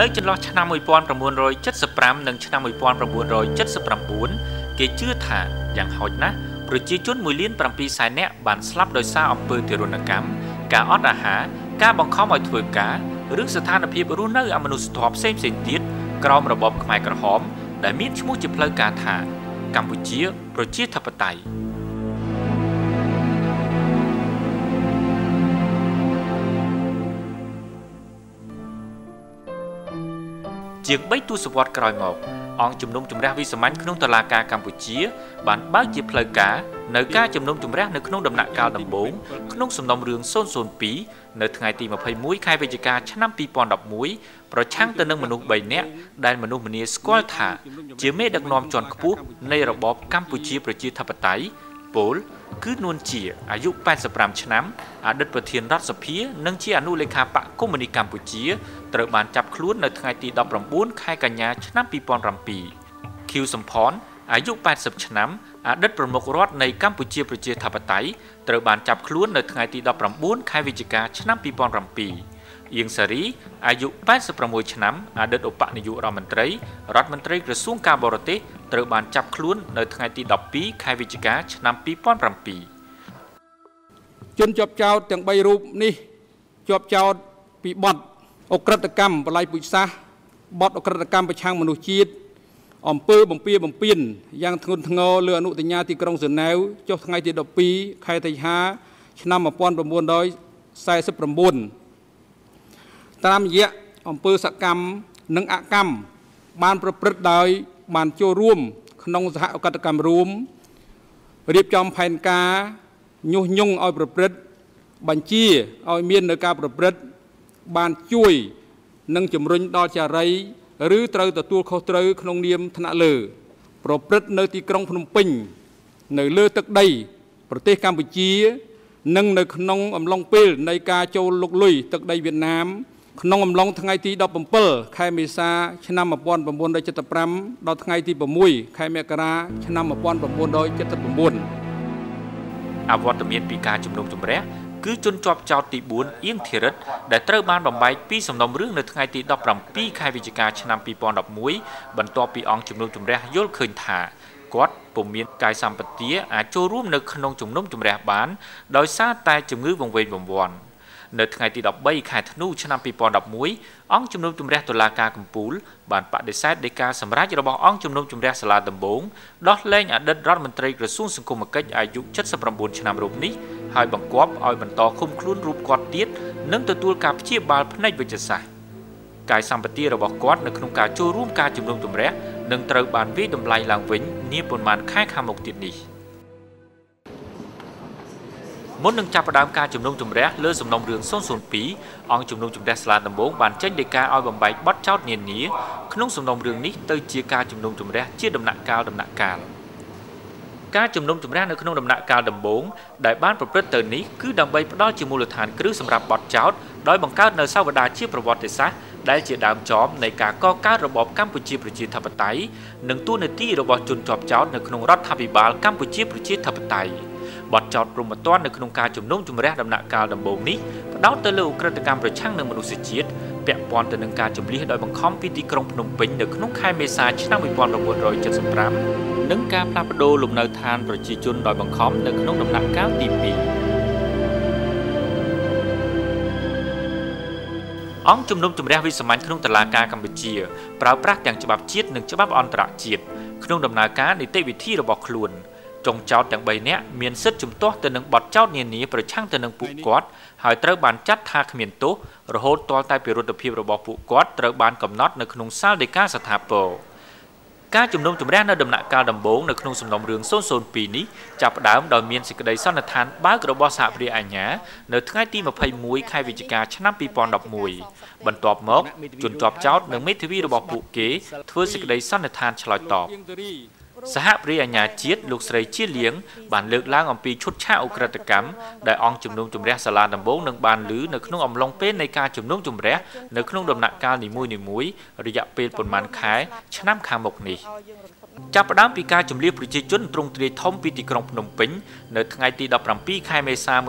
លើចន្លោះឆ្នាំ1975និងឆ្នាំ1979គេជឿថាយ៉ាងហោចណាស់ប្រជាជន1.7 លាននាក់បានស្លាប់ដោយសារអំពើទារុណកម្មការអត់អាហារការបង្ខំឲ្យធ្វើការឬស្ថានភាពរស់នៅអមនុស្សធម៌ផ្សេងៗទៀតក្រោមរបបខ្មែរក្រហមដែលមានឈ្មោះជាផ្លូវការថាកម្ពុជាប្រជាធិបតេយ្យជាង3ទសវត្សរ៍ក្រោយមកអង្គជំនុំជម្រះវិសាមញ្ញក្នុងតុលាការកម្ពុជាបានបើកជាផ្លូវការនៅការជំនុំជម្រះនៅក្នុងដំណាក់កាលដំបូងក្នុងសំណុំរឿង002នៅថ្ងៃទី21ខែវិច្ឆិកាឆ្នាំ2011ប្រឆាំងទៅនឹងមនុស្ស3នាក់ដែលមនុស្សម្នាស្គាល់ថាជាមេដឹកនាំជាន់ខ្ពស់នៃរបបកម្ពុជាប្រជាធិបតេយ្យពលគឺនួនជាអាយុ85ឆ្នាំអតីតប្រធានរដ្ឋសភានិងជាអនុលេខាបកកុម្មុយនីសកម្ពុជាត្រូវបានចាប់ខ្លួននៅថ្ងៃទី19ខែកញ្ញាឆ្នាំ2007 ខៀវសំផនអាយុ80ឆ្នាំអតីតប្រមុខរដ្ឋនៃកម្ពុជាប្រជាធិបតេយ្យត្រូវបានចាប់ខ្លួននៅថ្ងៃទី19ខែវិច្ឆិកាឆ្នាំ2007 អៀងសារីអាយុ86ឆ្នាំអតីតឧបនាយករដ្ឋមន្ត្រីក្រសួងការបរទេសត្រូវបានចាប់ខ្លួននៅថ្ងៃទី12ខែវិច្ឆិកាឆ្នាំ2007 ជនជាប់ចោទទាំង3រូបនេះជាប់ចោទពីបទអក្រិតកម្មបល័យពុជសាសបទអក្រិតកម្មប្រឆាំងមនុស្សជាតិអំពើបំពារបំពានយ៉ាងធ្ងន់ធ្ងរលើអនុសញ្ញាទីក្រុងហ្សឺណែវចុះថ្ងៃទី12ខែសីហាឆ្នាំ1949តាមរយៈអំពើសកម្មនិងអកម្មបានប្រព្រឹត្តដោយបានចូលរួមក្នុងសហអកតកម្មរួមរៀបចំផែនការញុះញង់ឲ្យប្រព្រឹត្តបញ្ជាឲ្យមាននៅការប្រព្រឹត្តបានជួយនិងជំរុញដល់ចារីឬត្រូវទទួលខុសត្រូវក្នុងនាមថ្នាក់លើប្រព្រឹត្តនៅទីក្រុងភ្នំពេញនៅលើទឹកដីប្រទេសកម្ពុជានិងនៅក្នុងអំឡុងពេលនៃការចូលលុកលុយទឹកដីវៀតណាមក្នុងអំឡុងថ្ងៃទី17ខែមេសាឆ្នាំ1975ដល់ថ្ងៃទី6ខែមករាឆ្នាំ1979 អវត្តមានពីការជំនុំជម្រះគឺជនជាប់ចោទទី4អៀងធីរិតដែលត្រូវបានបំបែកពីសំណុំរឿងនៅថ្ងៃទី17ខែវិច្ឆិកាឆ្នាំ2011បន្ទាប់ពីអង្គជំនុំជម្រះយល់ឃើញថាគាត់ពុំមានកាយសម្បទាអាចចូលរួមនៅក្នុងជំនុំជម្រះបានដោយសារតែជំងឺវង្វេងវង្វាន់នៅថ្ងៃទី13ខែធ្នូឆ្នាំ2011អង្គជំនុំជម្រះតុលាការកំពូលបានបដិសេធដីកាសម្រេចរបស់អង្គជំនុំជម្រះសាលាដំបងដោះលែងអតីតរដ្ឋមន្ត្រីក្រសួងសង្គមគិច្ចអាយុ79ឆ្នាំរូបនេះហើយបង្គាប់ឲ្យបន្តឃុំខ្លួនរូបគាត់ទៀតនិងទទួលការព្យាបាលផ្នែកវេជ្ជសាស្ត្រកាយសម្បទារបស់គាត់នៅក្នុងការចូលរួមការជំនុំជម្រះនឹងត្រូវបានវាយតម្លៃឡើងវិញនាប៉ុន្មានខែខាងមុខទៀតនេះមុននឹងចាប់ផ្ដើមការជំនុំជម្រះលើសំណុំរឿង002អង្គជំនុំជម្រះសាលាដំបងបានចេញដីកាឲ្យបំបែកបទចោទនានាក្នុងសំណុំរឿងនេះទៅជាការជំនុំជម្រះជាដំណាក់កាលការជំនុំជម្រះនៅក្នុងដំណាក់កាលដំបូងដែលបានប្រព្រឹត្តទៅនេះគឺដើម្បីផ្ដល់ជាមូលដ្ឋានគ្រឹះសម្រាប់បទចោទដោយបង្កើតនូវសាវតាជាប្រវត្តិសាស្ត្រដែលជាដើមចមនៃការកកើតរបបកម្ពុជាប្រជាធិបតេយ្យនិងទួនាទីរបស់ជនជាប់ចោទនៅក្នុងរដ្ឋាភិបាលកម្ពុជាប្រជាធិបតេយ្យបទចោទព្រហ្មទណ្ឌនៅក្នុងការជំនុំជម្រះដំណាក់កាលដំបូងនេះផ្ដោតទៅលើឧក្រិដ្ឋកម្មប្រឆាំងនឹងមនុស្សជាតិពាក់ព័ន្ធទៅនឹងការជំលះដោយបង្ខំពីទីក្រុងភ្នំពេញនៅក្នុងខែមេសាឆ្នាំ1975និងការផ្លាស់ប្ដូរលំនៅឋានប្រជាជនដោយបង្ខំនៅក្នុងដំណាក់កាលទី2អង្គជំនុំជម្រះវិសាមញ្ញក្នុងតុលាការកម្ពុជាប្រើប្រាស់ទាំងច្បាប់ជាតិនិងច្បាប់អន្តរជាតិក្នុងដំណើរការនីតិវិធីរបស់ខ្លួនចុងចោទទាំង3នាក់មានសិទ្ធិជំទាស់ទៅនឹងបទចោទនានាប្រឆាំងទៅនឹងពួកគាត់ហើយត្រូវបានចាត់ថាគ្មានទោសរហូតទាល់តែពិរុទ្ធភាពរបស់ពួកគាត់ត្រូវបានកំណត់នៅក្នុងសាលដីកាស្ថាពរការជំនុំជម្រះនៅដំណាក់កាលដំបូងនៅក្នុងសំណុំរឿង002នេះចាប់ផ្ដើមដោយមានសេចក្តីសន្និដ្ឋានបើករបស់សហព្រះអាជ្ញានៅថ្ងៃទី21ខែវិច្ឆិកាឆ្នាំ2011បន្ទាប់មកជនជាប់ចោទនិងមេធាវីរបស់ពួកគេធ្វើសេចក្តីសន្និដ្ឋានឆ្លើយតបសហប្រិយអាជ្ញាជាតិលោកស្រីជាលៀងបានលើកឡើងអំពីឈុតឆាកអ ுக ្រិតកម្មដែលអង្គជំនុំជម្រះសាលាដំបងនឹងបានឮនៅក្នុងអំឡុងពេលនៃការជំនុំជម្រះនៅក្នុងដំណាក់កាលនីមួយៗរយៈពេលប៉ុន្មានខែឆ្នាំខាងមុខនេះចាប់ផ្ដើមពីការជម្លៀសប្រជាជនទ្រង់ទ្រាយធំពីទីក្រុងភ្នំពេញនៅថ្ងៃទី17ខែមេសា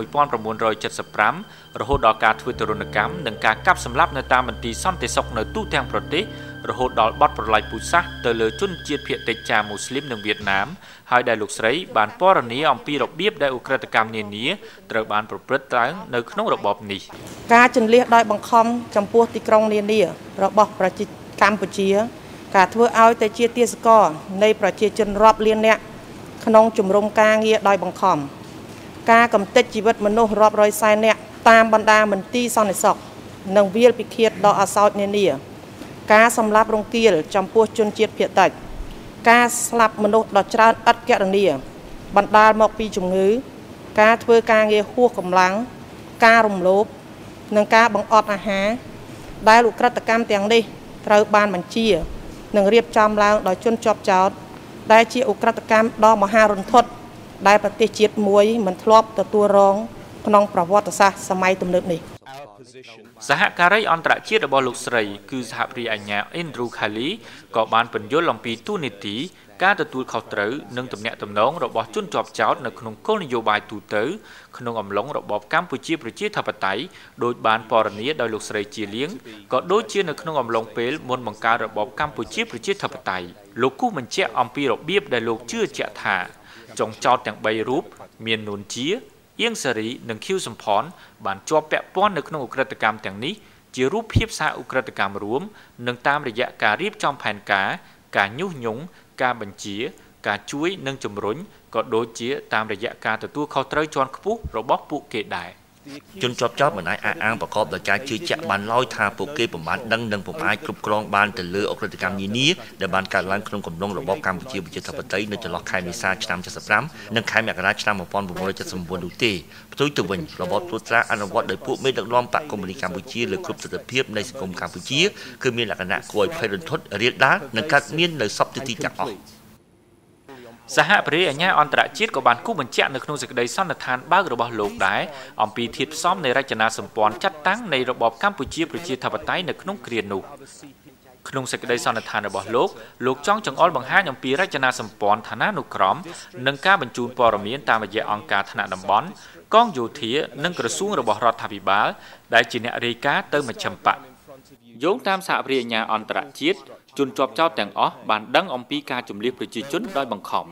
1975រហូតដល់ការធ្វើទរណកម្មនិងការកាប់សម្លាប់នៅតាមមន្ទីរសន្តិសុខនៅទូទាំងប្រទេសរហូតដល់បទប្រល័យពូជសាសន៍ទៅលើជនជាតិភាគតិចចាមមូស្លីមនិងវៀតណាមហើយដែលលោកស្រីបានពណ៌នាអំពីរបៀបដែលឧក្រិដ្ឋកម្មនានាត្រូវបានប្រព្រឹត្តឡើងនៅក្នុងរបបនេះការជន្លៀសដោយបង្ខំចំពោះទីក្រុងនានារបស់ប្រជាកម្ពុជាការធ្វើឲ្យតែជាទាសករនៃប្រជាជនរាប់លាននាក់ក្នុងជំរំការងារដោយបង្ខំការកំទេចជីវិតមនុស្សរាប់រយសែននាក់តាមបណ្ដាមន្ទីរសន្តិសុខនិងវាលពិឃាតដ៏អាសោចនានាការសម្លាប់រង្គាលចំពោះជនជាតិភាគតិចការស្លាប់មនុស្សដ៏ច្រើនឥតគណនាបណ្ដាលមកពីជំងឺការធ្វើការងារហួសកម្លាំងការរំលោភនិងការបង្អត់អាហារដែលឧក្រិដ្ឋកម្មទាំងនេះត្រូវបានបញ្ជានិងរៀបចំឡើងដោយជនជាប់ចោទដែលជាឧក្រិដ្ឋកម្មដ៏មហារន្ធត់ដែលប្រទេសជាតិមួយមិនធ្លាប់ទទួលរងក្នុងប្រវត្តិសាស្ត្រសម័យទំនើបនេះសហការីអន្តរជាតិរបស់លោកស្រីគឺសហប្រិយអាជ្ញា Andrew Khali ក៏បានពន្យល់អំពីទូនីតិការទទួលខុសត្រូវនិងទំនាក់ទំនងរបស់ជនជាប់ចោទនៅក្នុងគោលនយោបាយទូទៅក្នុងអំឡុងរបបកម្ពុជាប្រជាធិបតេយ្យដោយបានពណ៌នាដោយលោកស្រីជាលៀងក៏ដូចជានៅក្នុងអំឡុងពេលមុនបង្កើតរបបកម្ពុជាប្រជាធិបតេយ្យលោកគូសបញ្ជាក់អំពីរបៀបដែលលោកជឿជាក់ថាចុងចោទទាំង3រូបមាននួនជាអៀងសារីនិងខៀវសំផនបានជាប់ពាក់ព័ន្ធនៅក្នុងឧក្រិដ្ឋកម្មទាំងនេះជារូបភាពសារឧក្រិដ្ឋកម្មរួមនិងតាមរយៈការរៀបចំផែនការញុះញង់ការបញ្ជាការជួយនិងជំរុញក៏ដូចជាតាមរយៈការទទួលខុសត្រូវជាន់ខ្ពស់របស់ពួកគេដែរជនជាប់ចោទមិនអាចអះអាងប្រកបដោយការជឿជាក់បានឡើយថាពួកគេពុំបានដឹងនិងពុំអាចគ្រប់គ្រងបានទៅលើអក្រិតកម្មនានាដែលបានកើតឡើងក្នុងកំឡុងរបបកម្ពុជាប្រជាធិបតេយ្យនៅចន្លោះខែមេសាឆ្នាំ75និងខែមករាឆ្នាំ1979នោះទេផ្ទុយទៅវិញរបបត្រួតត្រាអនុវត្តដោយពួកមេដឹកនាំបកកុម្មុយនីសកម្ពុជាលើគ្រប់ទិដ្ឋភាពនៃសង្គមកម្ពុជាគឺមានលក្ខណៈគួរឲ្យភ័យរន្ធត់រាលដាលនិងកើតមាននៅសពទិទីទាំងអស់សហប្រិយអាជ្ញាអន្តរជាតិក៏បានគូបញ្ជាក់នៅក្នុងសេចក្តីសន្និដ្ឋានបើករបស់លោកដែរអំពីធាតុផ្សំនៃរចនាសម្ព័ន្ធចាត់តាំងនៃរបបកម្ពុជាប្រជាធិបតេយ្យនៅក្នុងគ្រានោះក្នុងសេចក្តីសន្និដ្ឋានរបស់លោកចង់ចង្អុលបង្ហាញអំពីរចនាសម្ព័ន្ធឋានានុក្រមនិងការបញ្ជូនព័ត៌មានតាមរយៈអង្គការថ្នាក់តំបន់កងយោធានិងក្រសួងរបស់រដ្ឋាភិបាលដែលជាអ្នករាយការណ៍ទៅមជ្ឈិមបកយោងតាមសហប្រិយអាជ្ញាអន្តរជាតិជនជាប់ចោទទាំងអស់បានដឹងអំពីការជម្លៀសប្រជាជនដោយបង្ខំ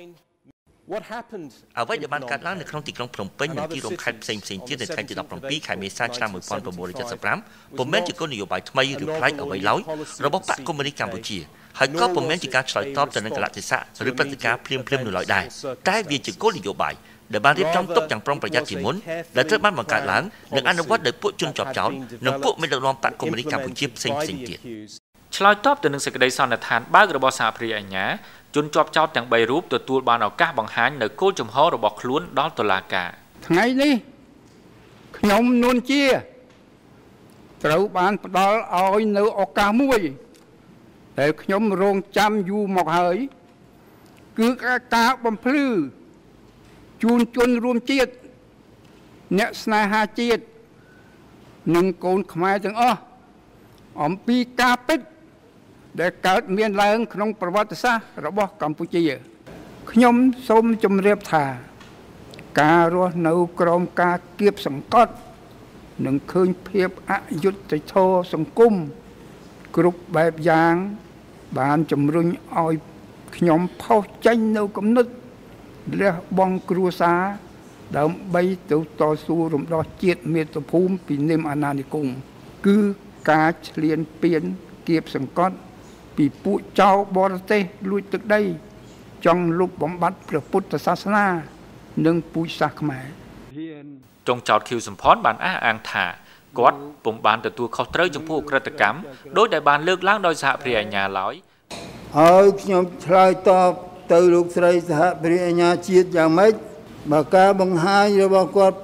អ្វីដែលបានកើតឡើងនៅក្នុងទីក្រុងភ្នំពេញនិងទីរួមខេត្តផ្សេងៗទៀតនៅថ្ងៃទី17ខែមេសាឆ្នាំ1975ពុំមែនជាគោលនយោបាយថ្មីឬប្លែកអ្វីឡើយរបស់បកកុម្មុយនីសកម្ពុជាហើយក៏ពុំមែនជាការឆ្លើយតបទៅនឹងកលៈទេសៈឬព្រឹត្តិការណ៍ភ្លាមៗនោះឡើយដែរតែវាជាគោលនយោបាយដែលបានរៀបចំទុកយ៉ាងប្រុងប្រយ័ត្នជាមុនដែលត្រូវបានបង្កើតឡើងនិងអនុវត្តដោយពួកជនជាប់ចោទនិងពួកមេដឹកនាំបកកុម្មុយនីសកម្ពុជាផ្សេងៗទៀតឆ្លើយតបទៅនឹងសេចក្តីសន្និដ្ឋានបើករបស់សហប្រិយអាជ្ញាជនជាប់ចោទទាំង3រូបទទួលបានឱកាសបង្ហាញនៅគោលជំហររបស់ខ្លួនដល់តុលាការថ្ងៃនេះខ្ញុំនួនជាត្រូវបានផ្ដល់ឲ្យនៅឱកាសមួយដែលខ្ញុំរងចាំយូរមកហើយគឺការបំភ្លឺជូនជនរួមជាតិអ្នកស្នេហាជាតិនិងកូនខ្មែរទាំងអស់អំពីការពិតដែលកើតមានឡើងក្នុងប្រវត្តិសាស្ត្ររបស់កម្ពុជាខ្ញុំសូមជម្រាបថាការរស់នៅក្រោមការគៀបសង្កត់និងឃើញភាពអយុត្តិធម៌សង្គមគ្រប់បែបយ៉ាងបានជំរុញឲ្យខ្ញុំផុសចេញនៅគំនិតលះបង់គ្រួសារដើម្បីទៅតស៊ូរំដោះជាតិមាតុភូមិពីនិមអាណានិគមគឺការឈ្លានពានគៀបសង្កត់ពីពួកចៅបរទេសលួចទឹកដីចង់លុបបំបាត់ព្រះពុទ្ធសាសនានិងពូជសាសន៍ខ្មែរចុងចោតខៀវសំផនបានអះអាងថាគាត់ពុំបានទទួលខុសត្រូវចំពោះឧក្រិដ្ឋកម្មដោយដែលបានលើកឡើងដោយសហប្រិយអាជ្ញាឡើយហើយខ្ញុំឆ្លើយតបទៅលោកស្រីសហប្រិយអាជ្ញាជាតិយ៉ាងម៉េចបើការបង្ហាញរបស់គាត់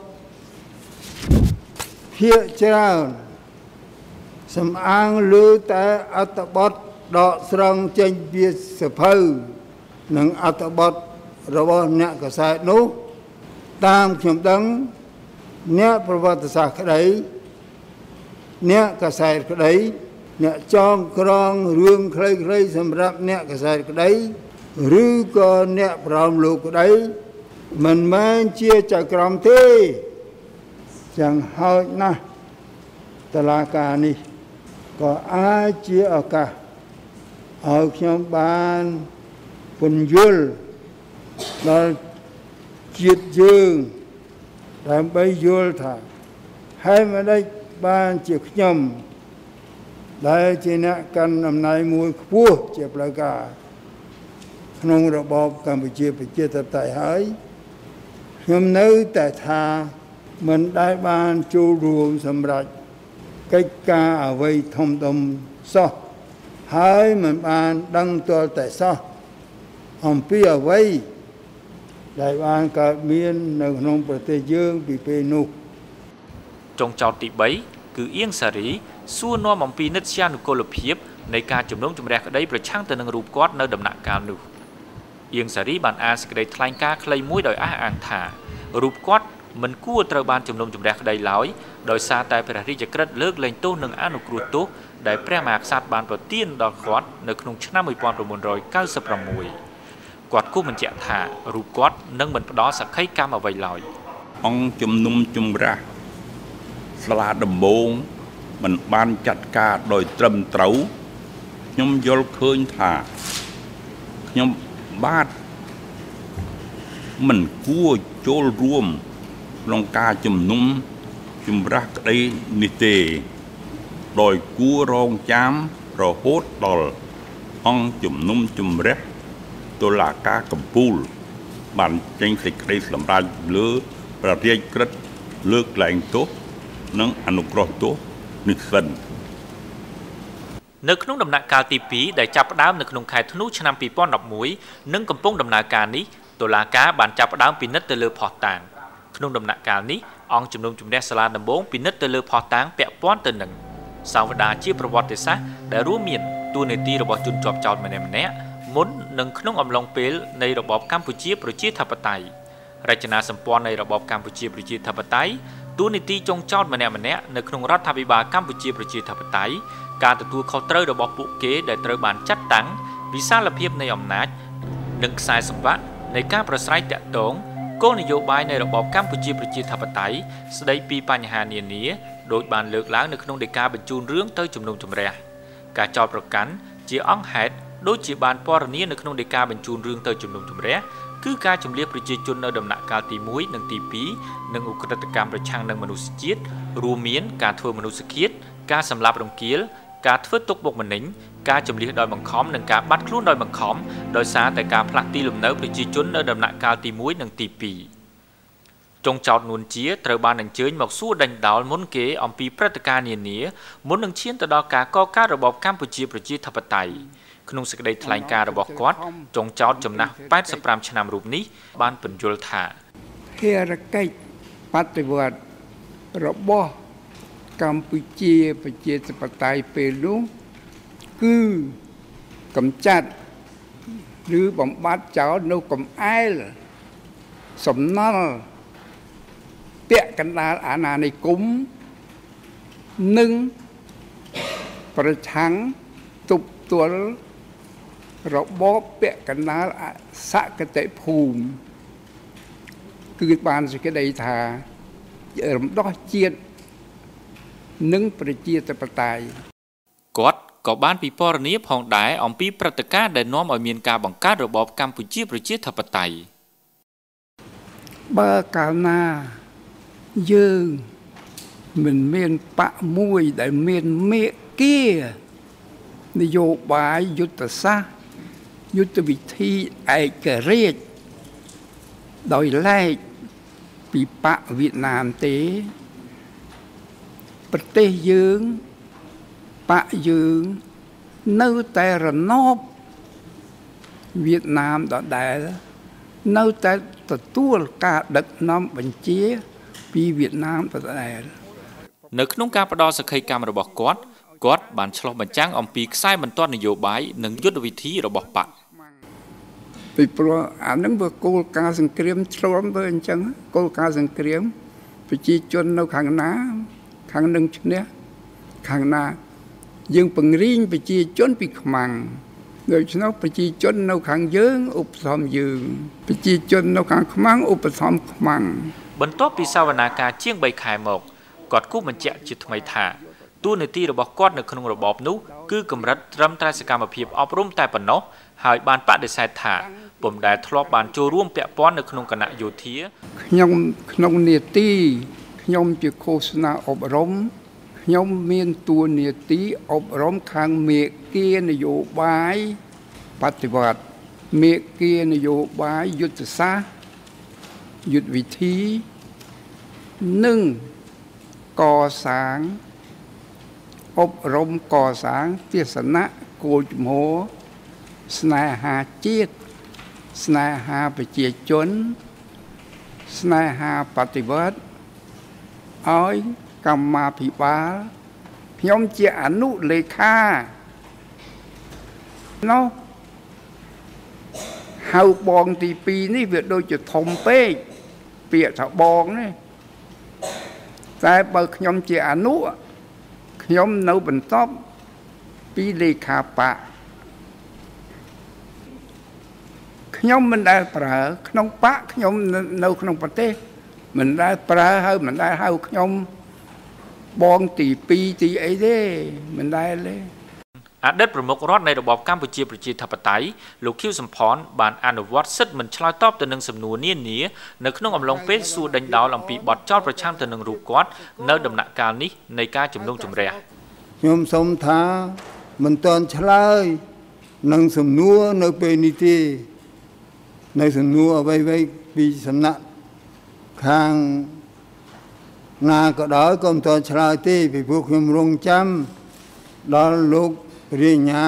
ភាគច្រើនសំអាងលើតែអត្ថបទដកស្រង់ចេញពីសភៅនិងអត្ថបទរបស់អ្នកកសែតនោះតាមខ្ញុំដឹងអ្នកប្រវត្តិសាស្ត្រក្តីអ្នកកសែតក្តីអ្នកចងក្រងរឿងខ្លីៗសម្រាប់អ្នកកសែតក្តីឬក៏អ្នកប្រោមលោកក្តីមិនមែនជាចក្រមទេយ៉ាងហោចណាស់តឡាការនេះក៏អាចជាឱកាសឲ្យខ្ញុំបានពន្យល់ដល់ជាតិយើងដើម្បីយល់ថាហើយមិនដេចបានជាខ្ញុំដែលជាអ្នកកាន់អំណាចមួយខ្ពស់ជាផ្លូវការក្នុងរបបកម្ពុជាប្រជាធិបតេយ្យហើយខ្ញុំនៅតែថាមិនដែលបានចូលរួមសម្រាប់កិច្ចការអ្វីធំដុំសោះហើយមិនបានដឹងទាល់តែសោះអំពីអ្វីដែលបានកើតមាននៅក្នុងប្រទេសយើងពីពេលនោះចុងចោតទី3គឺអៀងសារីសួរនាំអំពីនិត្យានុកូលភាពនៃការជំនុំជម្រះក្តីប្រឆាំងទៅនឹងរូបគាត់នៅដំណាក់កាលនោះអៀងសារីបានអានសេចក្តីថ្លែងការណ៍ខ្លីមួយដោយអះអាងថារូបគាត់មិនគួរត្រូវបានជំនុំជម្រះក្តីឡើយដោយសារតែព្រះរាជក្រឹត្យលើកលែងទោសនិងអនុគ្រោះទោសដែលព្រះមហាក្សត្របានប្រទានដល់គាត់នៅក្នុងឆ្នាំ1996គាត់គូបញ្ជាក់ថារូបគាត់នឹងមិនផ្ដល់សក្ខីកម្មអ្វីឡើយអង្គជំនុំជម្រះសាលាដំបងមិនបានចាត់ការដោយត្រឹមត្រូវខ្ញុំយល់ឃើញថាខ្ញុំបាទមិនគួរចូលរួមក្នុងការជំនុំជម្រះក្តីនេះទេដោយគួររងចាំរហូតដល់អង្គជំនុំជម្រះតុលាការកំពូលបានចេញសេចក្តីសម្រេចលើព្រះរាជក្រឹត្យលើកលែងទោសនិងអនុគ្រោះទោសនេះសិននៅក្នុងដំណាក់កាលទី2ដែលចាប់ផ្ដើមនៅក្នុងខែធ្នូឆ្នាំ2011និងកំពុងដំណើរការនេះតុលាការបានចាប់ផ្ដើមពិនិត្យទៅលើភស្តុតាងក្នុងដំណាក់កាលនេះអង្គជំនុំជម្រះសាលាដំបងពិនិត្យទៅលើភស្តុតាងពាក់ព័ន្ធទៅនឹងសង្វតាជាប្រវត្តិសាស្ត្រដែលរួមមានតួនាទីរបស់ជនជាប់ចោទម្នាក់ៗមុននិងក្នុងអំឡុងពេលនៃរបបកម្ពុជាប្រជាធិបតេយ្យរចនាសម្ព័ន្ធនៃរបបកម្ពុជាប្រជាធិបតេយ្យតួនាទីចុងចោតម្នាក់ៗនៅក្នុងរដ្ឋាភិបាលកម្ពុជាប្រជាធិបតេយ្យការទទួលខុសត្រូវរបស់ពួកគេដែលត្រូវបានចាត់តាំងវិសាលភាពនៃអំណាចនិងខ្សែសង្វាក់នៃការប្រស្រ័យទាក់ទងគោលនយោបាយនៃរបបកម្ពុជាប្រជាធិបតេយ្យស្ដីពីបញ្ហានានាដោយបានលើកឡើងនៅក្នុងដីកាបញ្ជូនរឿងទៅជំនុំជម្រះការចោទប្រកាន់ជាអង្គហេតុដូចជាបានពណ៌នានៅក្នុងដីកាបញ្ជូនរឿងទៅជំនុំជម្រះគឺការជម្លៀសប្រជាជននៅដំណាក់កាលទី1និងទី2និងឧក្រិដ្ឋកម្មប្រឆាំងនឹងមនុស្សជាតិរួមមានការធ្វើមនុស្សឃាតការសម្លាប់រង្គាលការធ្វើទុកបុកម្នេញការជម្លៀសដោយបង្ខំនិងការបាត់ខ្លួនដោយបង្ខំដោយសារតែការផ្លាស់ទីលំនៅប្រជាជននៅដំណាក់កាលទី1និងទី2ចុងចោតនួនជាត្រូវបានអញ្ជើញមកសួរដេញដោលមុនគេអំពីព្រឹត្តិការណ៍នានាមុននឹងឈានទៅដល់ការកកើតរបបកម្ពុជាប្រជាធិបតេយ្យក្នុងសេចក្តីថ្លែងការណ៍របស់គាត់ចុងចោតចំណាស់85ឆ្នាំរូបនេះបានពន្យល់ថាភារកិច្ចបដិវត្តរបស់កម្ពុជាប្រជាធិបតេយ្យពេលនោះគឺកម្ចាត់ឬបំបត្តិចោលនៅកំអែលសំណល់ពាក់កណ្ដាលអាណានិគមនិងប្រឆាំងទប់ទល់របបពាក់កណ្ដាលអសកតិភូមិគឺបានសេចក្តីថារំដោះជាតិនិងប្រជាធិបតេយ្យគាត់ក៏បានពិពណ៌នាផងដែរអំពីព្រឹត្តិការណ៍ដែលនាំឲ្យមានការបង្កើតរបបកម្ពុជាប្រជាធិបតេយ្យបើកាលណាយើងមិនមានបកមួយដែលមានមេគានយោបាយយុទ្ធសាស្ត្រយុទ្ធវិធីឯករាជ្យដោយឡែកពីបកវៀតណាមទេប្រទេសយើងបកយើងនៅតែរណបវៀតណាមដដែលនៅតែទទួលការដឹកនាំបញ្ជាពីវៀតណាមដដែលនៅក្នុងការផ្ដល់សក្ខីកម្មរបស់គាត់បានឆ្លុះបញ្ចាំងអំពីខ្សែបន្ទាត់នយោបាយនិងយុទ្ធវិធីរបស់បកពីព្រោះអានឹងវាគោលការណ៍សង្គ្រាមឆ្លងទៅអញ្ចឹងគោលការណ៍សង្គ្រាមប្រជាជននៅខាងណាខាងនឹងឈ្នះខាងណាយើងពង្រីកប្រជាជនពីខ្មាំងដូច្នោះប្រជាជននៅខាងយើងឧបត្ថម្ភយើងប្រជាជននៅខាងខ្មាំងឧបត្ថម្ភខ្មាំងបន្ទាប់ពីសវនាការជាង3ខែមកគាត់គូបញ្ជាក់ជាថ្មីថាតួនាទីរបស់គាត់នៅក្នុងរបបនោះគឺកម្រិតត្រឹមតែសកម្មភាពអប់រំតែប៉ុណ្ណោះហើយបានបដិសេធថាពុំដែលធ្លាប់បានចូលរួមពាក់ព័ន្ធនៅក្នុងគណៈយោធាខ្ញុំក្នុងនាទីខ្ញុំជាឃោសនាអប់រំខ្ញុំមានតួនាទីអប់រំខាងមេគានយោបាយបប្រតិបត្តិមេគានយោបាយយុទ្ធសាស្ត្រយុទ្ធវិធីនិងកសាងអប់រំកសាងទេសនៈគោលជំហរស្នេហាជាតិស្នេហាប្រជាជនស្នេហាបប្រតិបត្តិឲ្យកម្មាភិបាលខ្ញុំជាអនុលេខានោះហៅបងទី2នេះវាដូចជាធំពេកពាក្យថាបងនេះតែបើខ្ញុំជាអនុខ្ញុំនៅបន្ទាប់ពីលេខាបកខ្ញុំមិនដែលប្រើក្នុងបកខ្ញុំនៅក្នុងប្រទេសមិនដែលប្រើហើយមិនដែលហៅខ្ញុំបងទី2ទីអីទេមិនដែលទេអតីតប្រមុខរដ្ឋនៃរបបកម្ពុជាប្រជាធិបតេយ្យលោកខៀវសំផនបានអនុវត្តសិទ្ធិមិនឆ្លើយតបទៅនឹងសំណួរនានានៅក្នុងអំឡុងពេលសួរដេញដោលអំពីបទចោទប្រឆាំងទៅនឹងរូបគាត់នៅដំណាក់កាលនេះនៃការជំនុំជម្រះខ្ញុំសូមថាមិនទាន់ឆ្លើយនឹងសំណួរនៅពេលនេះទេនៅសំណួរអ្វីៗពីសំណាក់ខាងណាក៏ដោយក៏មិនទាន់ឆ្លើយទេពីព្រោះខ្ញុំរងចាំដល់លោករាជញា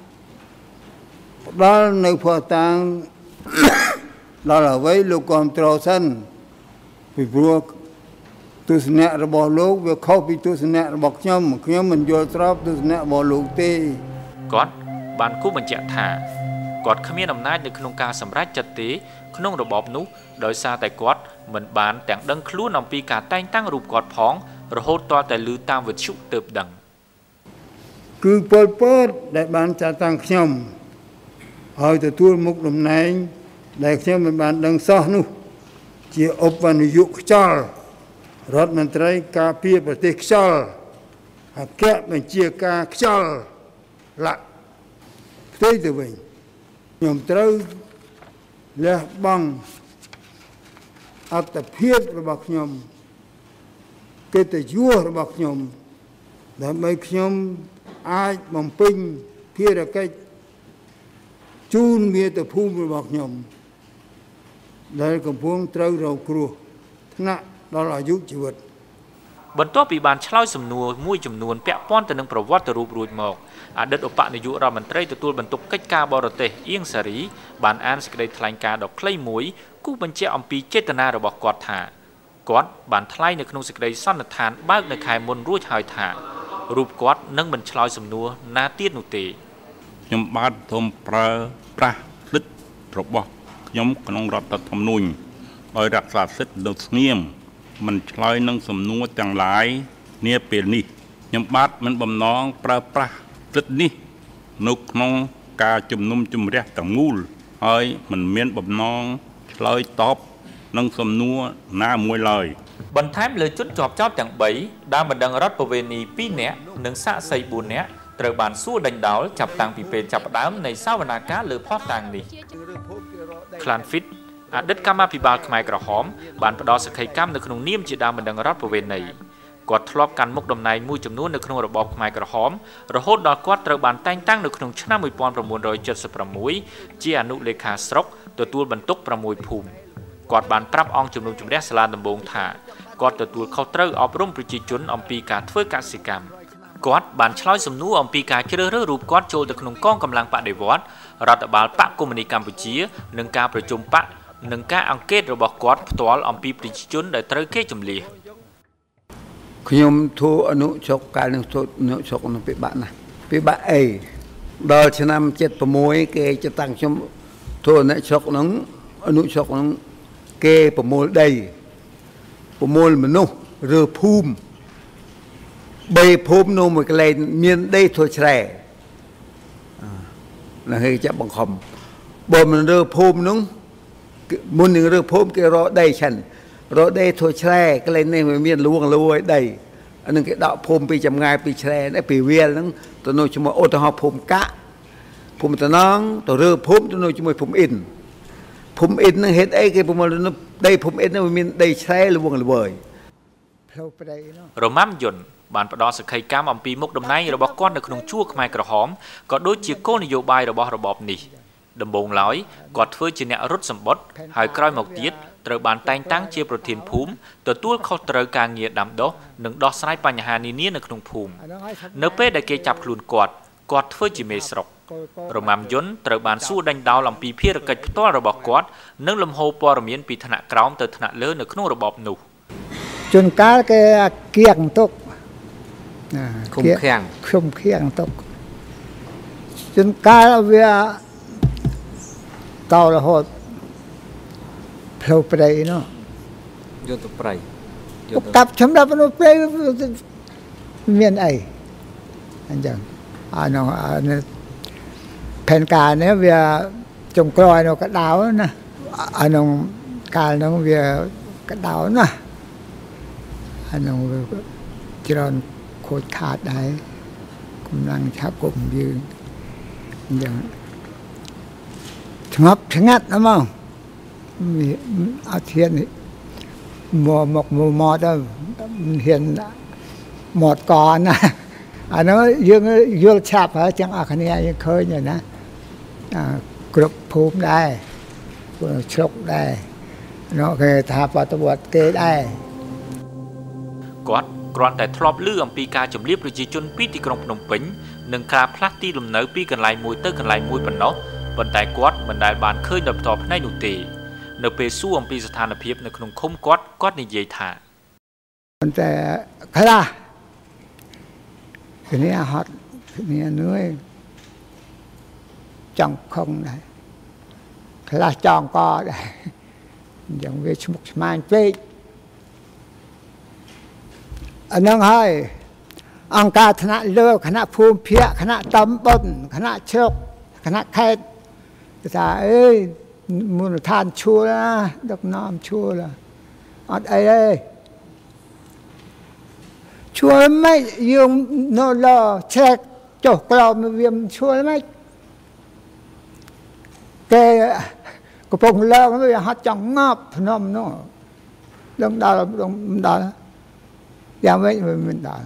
ដល់នៅភស្តុតាងដល់អ្វីលោកគ្រប់គ្រងសិនពីព្រោះទស្សនៈរបស់លោកវាខុសពីទស្សនៈរបស់ខ្ញុំមិនយល់ស្របទស្សនៈរបស់លោកទេគាត់បានគូបញ្ជាក់ថាគាត់គ្មានអំណាចនៅក្នុងការសម្រេចចិត្តទេក្នុងរបបនោះដោយសារតែគាត់មិនបានទាំងដឹងខ្លួនអំពីការតែងតាំងរូបគាត់ផងរហូតទាល់តែឮតាមវិទ្យុទើបដឹងគឺពលពតដែលបានចាត់តាំងខ្ញុំឲ្យទទួលមុខតំណែងដែលខ្ញុំមិនបានដឹងសោះនោះជាឧបនាយកខ្យល់រដ្ឋមន្ត្រីការពារប្រទេសខ្យល់អគ្គបញ្ជាការខ្យល់ឡាក់ផ្ទៃទៅវិញខ្ញុំត្រូវលះបង់អត្តភាពរបស់ខ្ញុំកិត្តិយសរបស់ខ្ញុំដើម្បីខ្ញុំអាចបំពេញភារកិច្ចជូនមាតុភូមិរបស់ខ្ញុំដែលកំពុងត្រូវរងគ្រោះថ្នាក់ដល់អាយុជីវិតបន្ទាប់ពីបានឆ្លើយសំណួរមួយចំនួនពាក់ព័ន្ធទៅនឹងប្រវត្តិរូបរួចមកអតីតឧបនាយករដ្ឋមន្ត្រីទទួលបន្ទុកកិច្ចការបរទេសអៀងសារីបានអានសេចក្តីថ្លែងការណ៍ដ៏ខ្លីមួយគូបញ្ជាក់អំពីចេតនារបស់គាត់ថាគាត់បានថ្លែងនៅក្នុងសេចក្តីសន្និដ្ឋានបើកនៅខែមុនរួចហើយថារូបគាត់នឹងមិនឆ្លើយសំណួរណាទៀតនោះទេខ្ញុំបាទសូមប្រើប្រាស់សិទ្ធិរបស់ខ្ញុំក្នុងរដ្ឋធម្មនុញ្ញដោយរក្សាសិទ្ធិដ៏ស្ងៀមមិនឆ្លើយនឹងសំណួរទាំងឡាយនាពេលនេះខ្ញុំបាទមិនបំណងប្រើប្រាស់សិទ្ធិនេះនៅក្នុងការជំនុំជម្រះទាំងមូលហើយមិនមានបំណងឆ្លើយតបនឹងសំណួរណាមួយឡើយបន្ថែមលើជនជាប់ចោទទាំង3ដែលបណ្ដឹងរដ្ឋប្រវេណី2នាក់និងសាក្សី4នាក់ត្រូវបានសួរដេញដោលចាប់តាំងពីពេលចាប់ផ្ដើមនៃសវនាការលើភស្តុតាងនេះខ្លានហ្វីតអតីតកម្មាភិបាលខ្មែរក្រហមបានផ្ដល់សក្ខីកម្មនៅក្នុងនាមជាដើមបណ្ដឹងរដ្ឋប្រវេណីគាត់ធ្លាប់កាន់មុខតំណែងមួយចំនួននៅក្នុងរបបខ្មែរក្រហមរហូតដល់គាត់ត្រូវបានតែងតាំងនៅក្នុងឆ្នាំ1976ជាអនុលេខាស្រុកទទួលបន្ទុក6ភូមិគាត់បានប្រាប់អង្គជំនុំជម្រះសាលាដំបងថាគាត់ទទួលខុសត្រូវអប់រំប្រជាជនអំពីការធ្វើកសិកម្មគាត់បានឆ្លើយសំណួរអំពីការជ្រើសរើសរូបគាត់ចូលទៅក្នុងកងកម្លាំងបដិវត្តរដ្ឋបាលបកកុម្មុយនីកម្ពុជានិងការប្រជុំបកនិងការអង្កេតរបស់គាត់ផ្ទាល់អំពីប្រជាជនដែលត្រូវគេជម្លៀសខ្ញុំធ្វើអនុជកកាលនឹងធ្វើអនុជកនៅពេលបាក់ណាពេលបាក់អីដល់ឆ្នាំ76គេจะតាំងខ្ញុំ thôi nãy chọc nắng nụ chọc nắng kê bờ môi đầy bờ môi mà nô rửa phum bê phum nô một cái lên miền đây thôi trẻ là hay chạm bằng khom bờ mình rửa phum núng muốn những rửa phum cái rõ đầy chần rõ đây thôi trẻ cái lên này miền luông luôi đầy anh cái đạo phum bị chậm ngay bị trẻ đấy bị viền núng tụi nó chúng mà ô tô họ phum cá phum tụi nó tụi rửa phum tụi nó chúng mà phum in phum in nó hết ấy cái phum nó đây phum in nó miền đây trẻ luông luôi រម៉ាំយុនបានផ្ដល់សក្ខីកម្មអំពីមុខតំណែងរបស់គាត់នៅក្នុងជួរខ្មែរក្រហមក៏ដូចជាគោលនយោបាយរបស់របបនេះដំបូងឡើយគាត់ធ្វើជាអ្នករត់សម្បត្តិហើយក្រោយមកទៀតត្រូវបានតែងតាំងជាប្រធានភូមិទទួលខុសត្រូវការងារដាំដុះនិងដោះស្រាយបញ្ហានានានៅក្នុងភូមិនៅពេលដែលគេចាប់ខ្លួនគាត់ធ្វើជាមេស្រុករម៉ាំយុនត្រូវបានសួរដេញដោលអំពីភារកិច្ចផ្ទាល់របស់គាត់និងលំហូរព័ត៌មានពីថ្នាក់ក្រោមទៅថ្នាក់លើនៅក្នុងរបបនោះជួនកាលគេគៀងទុកឃុំឃាំងទុកជួនកាលវាតរហូតផ្លូវព្រៃនោះយកទៅព្រៃតាប់សម្រាប់នៅព្រៃមានអីអញ្ចឹងអានោះផែនការនេះវាចុងក្រោយនោះក៏ដៅណាអានោះកាលនោះវាក៏ដៅណាអានោះច្រើនខូចខាតដែរកម្លាំងឆាប់គុំយើងអញ្ចឹងស្ងប់ស្ងាត់ណាមកអត់ហ៊ានមកទៅហ៊ានមកកណាអានោះយើងយល់ឆាប់ហើយចឹងអរគ្នាយើងឃើញណាគ្រប់ភូមិដែរជ្រុកដែរនោះគេថាបតវត្តគេដែរគាត់គ្រាន់តែធ្លាប់ឮអំពីការជំរាបប្រជាជនពីទីក្រុងភ្នំពេញនិងការផ្លាស់ទីលំនៅពីកន្លែងមួយទៅកន្លែងមួយប៉ុណ្ណោះប៉ុន្តែគាត់មិនដែលបានឃើញដោយផ្ទាល់ភ្នែកនោះទេនៅពេលសួរអំពីស្ថានភាពនៅក្នុងឃុំគាត់និយាយថាប៉ុន្តែខ្លះគ្នាហត់គ្នានឿយចង់ខំដែរខ្លះចង់កដែរអញ្ចឹងវាឈ្មុកឆ្មាញពេក อันนั้นให้អង្គការថ្នាក់លើគណៈភូមិភាគគណៈតំបន់គណៈជ្រុកគណៈខេត្តថាអើយមូលដ្ឋានឈួលណាដឹកនាំឈួលអត់អីទេឈួលមិនយើងនៅលើឆែកចុះក្រោមវាឈួលមិនគេកំពុងឡើងវាហត់ចង់ងាប់ភ្នំនោះដល់ដល់ យ៉ាងវិញមិនដល់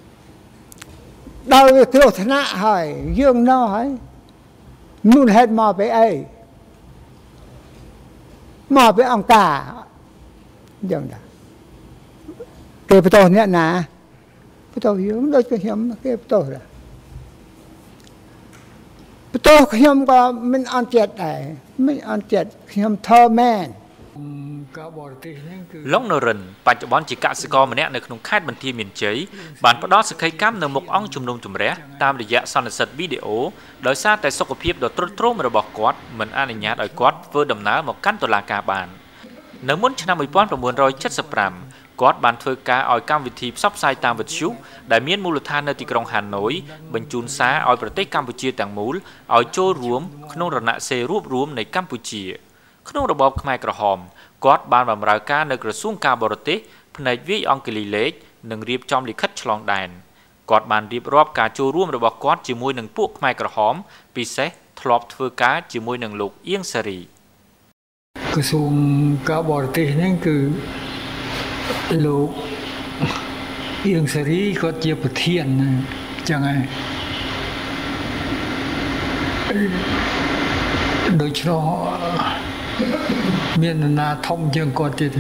ដល់វាគ្រោះថ្នាក់ហើយយើងនៅហើយមូលហេតុមកពីអីមកពីអង្គការយ៉ាងណាគេបន្តអ្នកណាបន្តយើងដូចខ្ញុំគេបន្តខ្ញុំក៏មិនអន់ចិត្តដែរមិនអន់ចិត្តខ្ញុំធើមែនឡុងណូរិនបច្ចុប្បន្នជាកសិករម្នាក់នៅក្នុងខេត្តបន្ទាយមានជ័យបានផ្ដល់សក្ខីកម្មនៅមុខអង្គជំនុំជម្រះតាមរយៈសន្និសីទវីដេអូដោយសារតែសុខភាពដ៏ទ្រុឌទ្រោមរបស់គាត់មិនអនុញ្ញាតឲ្យគាត់ធ្វើដំណើរមកកាន់តុលាការបាននៅមុនឆ្នាំ 1975 គាត់បានធ្វើការឲ្យកម្មវិធីផ្សព្វផ្សាយតាមវិទ្យុដែលមានមូលដ្ឋាននៅទីក្រុងហាណូយបញ្ជូនសារឲ្យប្រទេសកម្ពុជាទាំងមូលឲ្យចូលរួមក្នុងរណសិរ្សរួបរวมនៃកម្ពុជា ក្នុងរបបខ្មែរក្រហមគាត់បានបម្រើការនៅក្រសួងការបរទេសផ្នែកវិយអង់គ្លេសលេខនិងរៀបចំលិខិតឆ្លងដែនគាត់បានរៀបរាប់ការចូលរួមរបស់គាត់ជាមួយនឹងពួកខ្មែរក្រហមពិសេសធ្លាប់ធ្វើការជាមួយនឹងលោកអៀងសារីក្រសួងការបរទេសហ្នឹងគឺលោកអៀងសារីគាត់ជាប្រធានចឹងហើយដូច្នោះ មានណាធំជាងគាត់ទៀត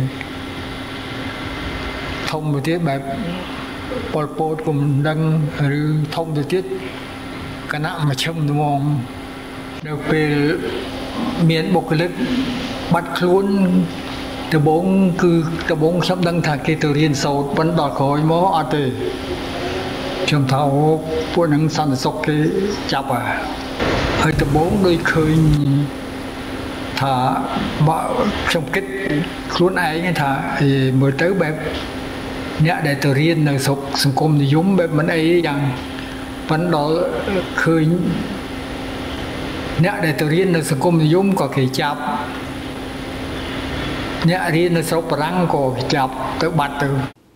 ធំទៅទៀតបែបប៉ុលពតក៏មិនដឹងឬធំទៅទៀតគណៈមជ្ឈិមត្មងនៅពេលមានបុគ្គលិកបាត់ខ្លួនដំបងគឺដំបងខ្ញុំដឹងថាគេទៅរៀនសូត្រប៉ុន្តែដល់ក្រោយមកអត់ទេខ្ញុំថាពួកនឹងសន្តិសុខគេចាប់ហើយដំបងដូចឃើញថាបើខ្ញុំគិតខ្លួនឯងថាមើលទៅបែបអ្នកដែលទៅរៀននៅស្រុកសង្គមនិយមបែបមិនអីយ៉ាងប៉ុន្តែដល់ឃើញអ្នកដែលទៅរៀននៅសង្គមនិយមក៏គេចាប់អ្នករៀននៅស្រុកបារាំងក៏គេចាប់ទៅបាត់ទៅ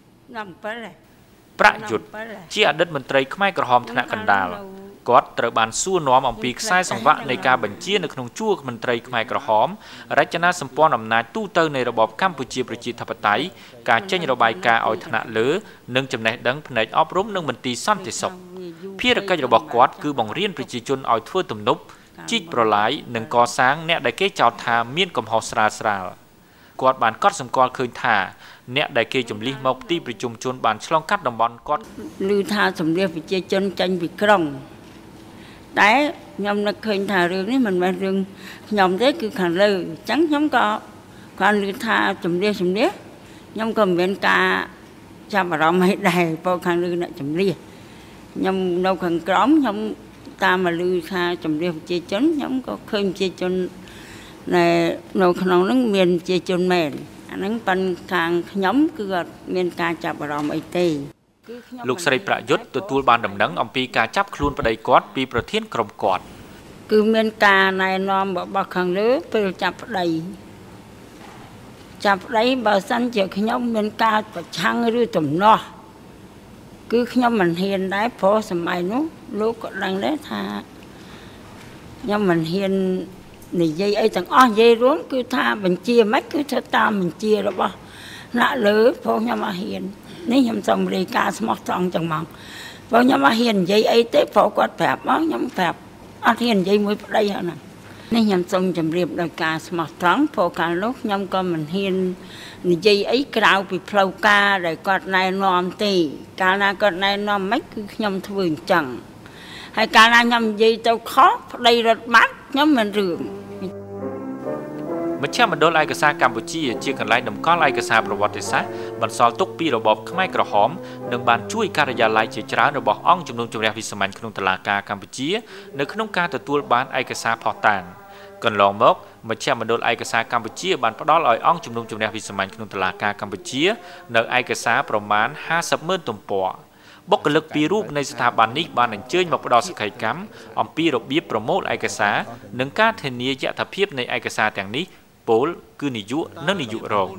ប្រាក់យុទ្ធជាអតីតមន្ត្រីខ្មែរក្រហមថ្នាក់កណ្ដាលគាត់ត្រូវបានសួរនាំអំពីខ្សែសង្វាក់នៃការបញ្ជានៅក្នុងជួរមន្ត្រីខ្មែរក្រហមរចនាសម្ព័ន្ធអំណាចទូទៅនៃរបបកម្ពុជាប្រជាធិបតេយ្យការចេញរបាយការណ៍ឲ្យថ្នាក់លើនិងចំណេះដឹងផ្នែកអប់រំនិងមន្ទីរសន្តិសុខភារកិច្ចរបស់គាត់គឺបង្រៀនប្រជាជនឲ្យធ្វើទំនប់ជីកប្រឡាយនិងកសាងអ្នកដែលគេចោទថាមានកំហុសស្រាលគាត់បានកត់សម្គាល់ឃើញថាអ្នកដែលគេជំលះមកទីប្រជុំជនបានឆ្លងកាត់តំបន់គាត់ឮថាសម្លេងប្រជាជនចាញ់ពីក្រុងតែខ្ញុំនឹកឃើញថារឿងនេះមិនមែនរឿងខ្ញុំទេគឺខាងលើអញ្ចឹងខ្ញុំក៏គាត់ឮថាសម្លេងខ្ញុំក៏មិនមានការចាប់អារម្មណ៍អីដែរព្រោះខាងលើអ្នកសម្លេងខ្ញុំនៅខាងក្រោមខ្ញុំតាមមកឮថាសម្លេងប្រជាជនខ្ញុំក៏ឃើញប្រជាជននៅក្នុងហ្នឹងមានប្រជាជនមែនអាហ្នឹងប៉ុន្តែខាងខ្ញុំគឺអត់មានការចាប់អារម្មណ៍អីទេលោកស្រីប្រយុទ្ធទទួលបានដំណឹងអំពីការចាប់ខ្លួនប្តីគាត់ពីប្រធានក្រុមគាត់គឺមានការណែនាំរបស់ខាងលើពេលចាប់ប្តីបើសិនជាខ្ញុំមានការប្រឆាំងឬទំនាស់គឺខ្ញុំមិនហ៊ានដែរព្រោះសម័យនោះលោកក៏ដឹងដែរថាខ្ញុំមិនហ៊ាននិយាយអីទាំងអស់និយាយរួមគឺថាបញ្ជាមិនគឺធ្វើតាមបញ្ជារបស់អ្នកលើព្រោះខ្ញុំអត់ហ៊ាននេះខ្ញុំសូមរាយការណ៍ស្មោះត្រង់ចឹងមកព្រោះខ្ញុំអត់ហ៊ាននិយាយអីទេព្រោះគាត់ប្រាប់មកខ្ញុំប្រាប់អត់ហ៊ាននិយាយមួយប្តីហ្នឹងនេះខ្ញុំសូមជម្រាបដោយការស្មោះត្រង់ព្រោះកាលនោះខ្ញុំក៏មិនហ៊ាននិយាយអីក្រៅពីផ្លូវការដែលគាត់ណែនាំទេកាលណាគាត់ណែនាំមិនគឺខ្ញុំធ្វើអញ្ចឹងហើយកាលណាខ្ញុំនិយាយទៅខុសប្តីរត់បាត់ខ្ញុំមិនរឿងមជ្ឈមណ្ឌលឯកសារកម្ពុជាជាកន្លែងតម្កល់ឯកសារប្រវត្តិសាស្ត្របន្សល់ទុកពីរបបខ្មែរក្រហមនិងបានជួយការិយាល័យជាច្រើនរបស់អង្គជំនុំជម្រះវិសាមញ្ញក្នុងតុលាការកម្ពុជានៅក្នុងការទទួលបានឯកសារភស្តុតាងកន្លងមកមជ្ឈមណ្ឌលឯកសារកម្ពុជាបានផ្ដល់ឲ្យអង្គជំនុំជម្រះវិសាមញ្ញក្នុងតុលាការកម្ពុជានៅឯកសារប្រមាណ 50,000 ទំព័របុគ្គលិកពីររូបនៃស្ថាប័ននេះបានអញ្ជើញមកផ្ដល់សក្ខីកម្មអំពីរបៀបប្រមូលឯកសារនិងការធានាយថាភាពនៃឯកសារទាំងនេះពលគឺនាយកនិងនាយករង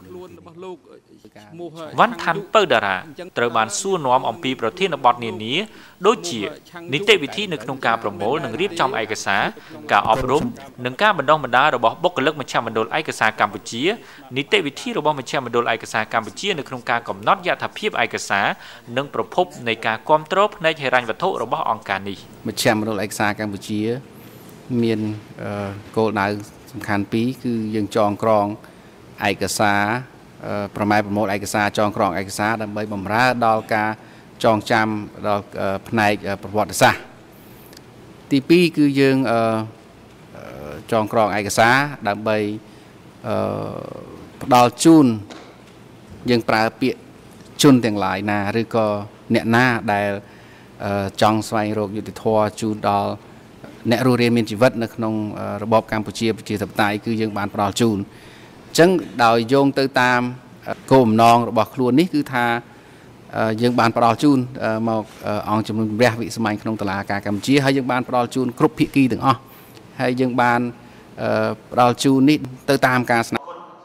វ៉ាន់ថាន់ពៅតារាត្រូវបានសួរនាំអំពីប្រធានបទនានាដូចជានីតិវិធីនៅក្នុងការប្រមូលនិងរៀបចំឯកសារការអប់រំនិងការបណ្ដុះបណ្ដាលរបស់បុគ្គលិកមជ្ឈមណ្ឌលឯកសារកម្ពុជានីតិវិធីរបស់មជ្ឈមណ្ឌលឯកសារកម្ពុជានៅក្នុងការកំណត់យថាភាពឯកសារនិងប្រភពនៃការគ្រប់គ្រងផ្នែកហិរញ្ញវត្ថុរបស់អង្គការនេះមជ្ឈមណ្ឌលឯកសារកម្ពុជាមានគោលដៅសំខាន់ពីរគឺយើងចងក្រងឯកសារប្រម៉ែប្រមូលឯកសារចងក្រងឯកសារដើម្បីបម្រើដល់ការចងចាំដល់ផ្នែកប្រវត្តិសាស្ត្រទី2គឺយើងចងក្រងឯកសារដើម្បីផ្ដល់ជូនយើងប្រើពាក្យជនទាំងឡាយណាឬក៏អ្នកណាដែលចង់ស្វែងរកយុត្តិធម៌ជូនដល់អ្នករស់រានមានជីវិតនៅក្នុងរបបកម្ពុជាប្រជាធិបតេយ្យគឺយើងបានផ្ដល់ជូនអញ្ចឹងដោយយោងទៅតាមគោលបំណងរបស់ខ្លួននេះគឺថាយើងបានផ្ដល់ជូនមកអង្គជំនុំជម្រះវិសាមញ្ញក្នុងតុលាការកម្ពុជាហើយយើងបានផ្ដល់ជូនគ្រប់ភាគីទាំងអស់ហើយយើងបានផ្ដល់ជូននេះទៅតាមការស្នើ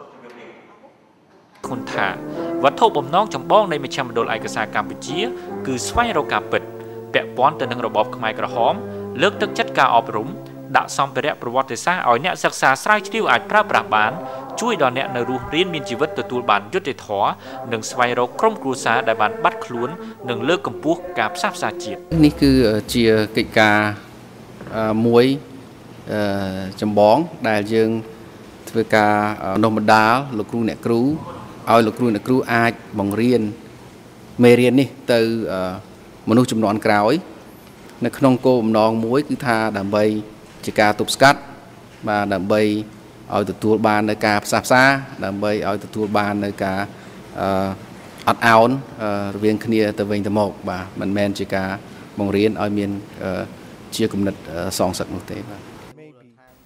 គុណថាវត្ថុបំណងចម្បងនៃមជ្ឈមណ្ឌលឯកសារកម្ពុជាគឺស្វែងរកការពិតពាក់ព័ន្ធទៅនឹងរបបខ្មែរក្រហមលើកទឹកចិត្តការអប់រំដាក់សម្ភារៈប្រវត្តិសាស្ត្រឲ្យអ្នកសិក្សាស្រាវជ្រាវអាចប្រើប្រាស់បានជួយដល់អ្នកនៅរស់រានមានជីវិតទទួលបានយុត្តិធម៌និងស្វែងរកក្រុមគ្រួសារដែលបានបាត់ខ្លួននិងលើកកម្ពស់ការផ្សះផ្សាជាតិនេះគឺជាកិច្ចការមួយចម្បងដែលយើងធ្វើការបណ្ដុះបណ្ដាលលោកគ្រូអ្នកគ្រូឲ្យលោកគ្រូអ្នកគ្រូអាចបង្រៀនមេរៀននេះទៅមនុស្សជំនាន់ក្រោយនៅក្នុងគោលបំណងមួយគឺថាដើម្បីជាការទប់ស្កាត់បាទដើម្បីឲ្យទទួលបាននៅការផ្សះផ្សាដើម្បីឲ្យទទួលបាននៅការអត់ឱនរវាងគ្នាទៅវិញទៅមកបាទមិនមែនជាការបង្រៀនឲ្យមានជាគំនិតសងសឹកនោះទេបាទ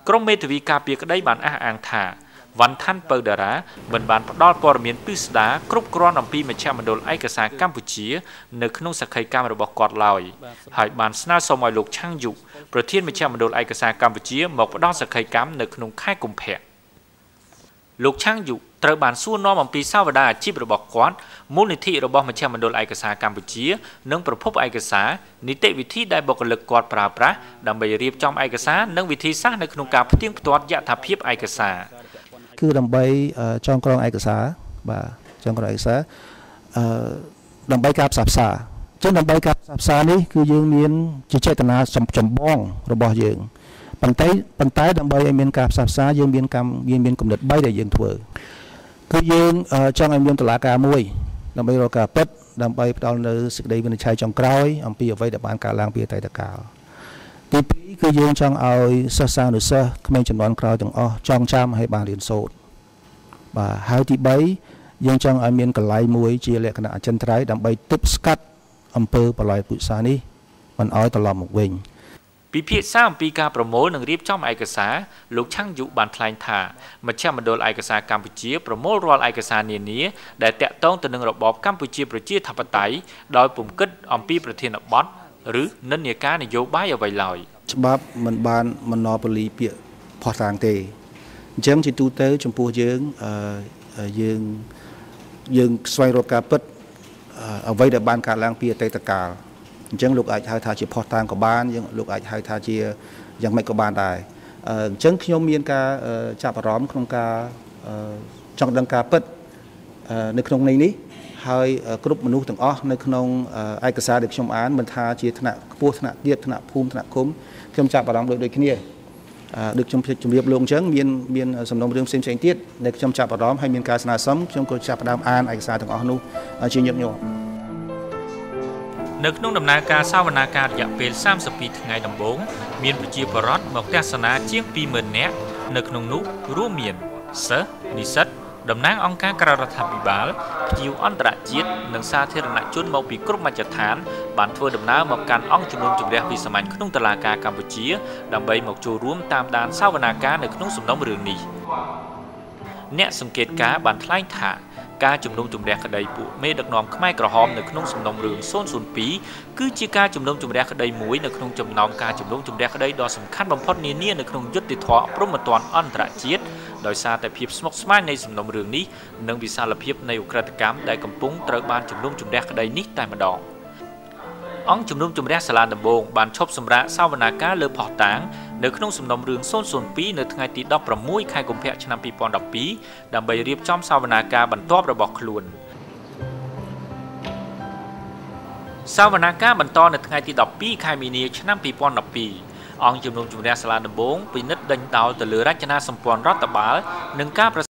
ក្រុមមេធាវីការពារក្តីបានអះអាងថាវ៉ាន់ថាន់ពៅតារ៉ាមិនបានផ្ដល់ព័ត៌មានពិស្ដារគ្រប់គ្រាន់អំពីមជ្ឈមណ្ឌលឯកសារកម្ពុជានៅក្នុងសក្ខីកម្មរបស់គាត់ឡើយហើយបានស្នើសុំឲ្យលោកឆាំងយុប្រធានមជ្ឈមណ្ឌលឯកសារកម្ពុជាមកផ្ដល់សក្ខីកម្មនៅក្នុងខែកុម្ភៈលោកឆាំងយុត្រូវបានសួរនាំអំពីសាវតាអាជីពរបស់គាត់មូលនិធិរបស់មជ្ឈមណ្ឌលឯកសារកម្ពុជានិងប្រភពឯកសារនីតិវិធីដែលបុគ្គលិកគាត់ប្រើប្រាស់ដើម្បីរៀបចំឯកសារនិងវិធីសាស្ត្រនៅក្នុងការផ្ទៀងផ្ទាត់យថាភាពឯកសារគឺដើម្បីចងក្រងឯកសារបាទចងក្រងឯកសារដើម្បីការផ្សះផ្សាចឹងដើម្បីការផ្សះផ្សានេះគឺយើងមានជាចេតនាចម្បងរបស់យើងប៉ុន្តែដើម្បីឲ្យមានការផ្សះផ្សាយើងមានគំនិត3ដែលយើងធ្វើគឺយើងចង់ឲ្យមានតុលាការមួយដើម្បីរកការពិតដើម្បីផ្ដល់នៅសេចក្តីវិនិច្ឆ័យចុងក្រោយអំពីអ្វីដែលបានកើតឡើងពីអតីតកាលទី2គឺយើងចង់ឲ្យសិស្សានុសិស្សក្មេងជំនាន់ក្រោយទាំងអស់ចងចាំឲ្យបានរៀនសូត្របាទហើយទី3យើងចង់ឲ្យមានកន្លែងមួយជាលក្ខណៈអចិន្ត្រៃយ៍ដើម្បីទប់ស្កាត់អំពើបលាយពុសានេះមិនឲ្យត្រឡប់មកវិញពិភាក្សាអំពីការប្រមូលនិងរៀបចំឯកសារលោកឆាំងយុបានថ្លែងថាមជ្ឈមណ្ឌលឯកសារកម្ពុជាប្រមូលរាល់ឯកសារនានាដែលតាក់ទងទៅនឹងរបបកម្ពុជាប្រជាធិបតេយ្យដោយពុំគិតអំពីប្រធានបទឬនិន្នាការនយោបាយអ្វីឡើយច្បាប់មិនបានមនោបលីពាក្យផុសតាងទេអញ្ចឹងជាទូទៅចំពោះយើងស្វែងរកការពិតអ្វីដែលបានកើតឡើងពីអតីតកាលអញ្ចឹងលោកអាចហៅថាជាផុសតាងក៏បានលោកអាចហៅថាជាយ៉ាងម៉េចក៏បានដែរអញ្ចឹងខ្ញុំមានការចាប់អារម្មណ៍ក្នុងការចង់ដឹងការពិតនៅក្នុងនេះហើយគ្រប់មនុស្សទាំងអស់នៅក្នុងឯកសារដែលខ្ញុំអានមិនថាជាថ្នាក់ខ្ពស់ថ្នាក់ទាបថ្នាក់ភូមិថ្នាក់ឃុំខ្ញុំចាប់អារម្មណ៍ដូចគ្នាដូចខ្ញុំជម្រាបលោកអញ្ចឹងមានសំណុំរឿងផ្សេងទៀតដែលខ្ញុំចាប់អារម្មណ៍ហើយមានការស្នើសុំខ្ញុំក៏ចាប់ផ្ដើមអានឯកសារទាំងអស់នោះជាញឹកញាប់នៅក្នុងដំណើរការសវនាការរយៈពេល32ថ្ងៃដំបូងមានប្រជាពលរដ្ឋមកទស្សនាជាង 20,000 នាក់នៅក្នុងនោះរួមមានសិស្សនិស្សិតតំណាងអង្គការក្រៅរដ្ឋាភិបាលភ្ញៀវអន្តរជាតិនិងសាធារណជនមកពីគ្រប់មជ្ឈដ្ឋានបានធ្វើដំណើរមកកាន់អង្គជំនុំជម្រះវិសាមញ្ញក្នុងតុលាការកម្ពុជាដើម្បីមកចូលរួមតាមដានសវនាការនៅក្នុងសំណុំរឿងនេះអ្នកសង្កេតការណ៍បានថ្លែងថាការជំនុំជម្រះក្តីពួកមេដឹកនាំខ្មែរក្រហមនៅក្នុងសំណុំរឿង002គឺជាការជំនុំជម្រះក្តីមួយនៅក្នុងចំណោមការជំនុំជម្រះក្តីដ៏សំខាន់បំផុតនានានៅក្នុងយុត្តិធម៌ព្រហ្មទណ្ឌអន្តរជាតិដោយសារតែភាពស្មុគស្មាញនៃសំណុំរឿងនេះនិងវិសាលភាពនៃឧក្រិដ្ឋកម្មដែលកំពុងត្រូវបានជំនុំជម្រះក្តីនេះតែម្ដងអង្គជំនុំជម្រះសាលាដំបងបានឈប់សម្រាកសវនាការលើផុសតាងនៅក្នុងសំណុំរឿង002នៅថ្ងៃទី16ខែកុម្ភៈឆ្នាំ2012ដើម្បីរៀបចំសវនាការបន្ទាប់របស់ខ្លួនសវនាការបន្តនៅថ្ងៃទី12ខែមីនាឆ្នាំ2012អង្គជំនុំជម្រះសាលាដំបងពិនិត្យដេញដោលទៅលើរចនាសម្ព័ន្ធរដ្ឋបាលនិងការ